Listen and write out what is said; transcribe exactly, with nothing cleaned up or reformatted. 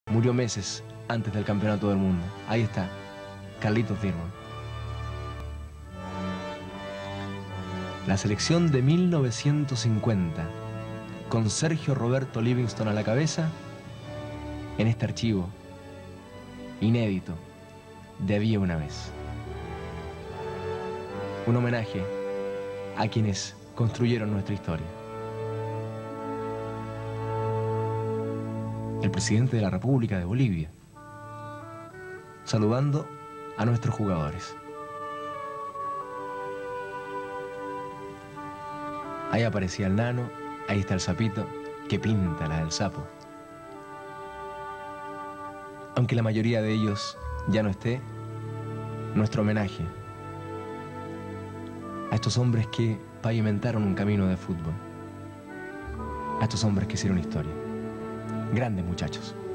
Murió meses antes del campeonato del mundo. Ahí está, Carlitos Dirman. La selección de mil novecientos cincuenta, con Sergio Roberto Livingston a la cabeza, en este archivo inédito de Había una vez. Un homenaje a quienes construyeron nuestra historia. El presidente de la República de Bolivia, saludando a nuestros jugadores. Ahí aparecía el nano, ahí está el sapito, que pinta la del sapo. Aunque la mayoría de ellos ya no esté, nuestro homenaje a estos hombres que pavimentaron un camino de fútbol, a estos hombres que hicieron historia. Grandes muchachos.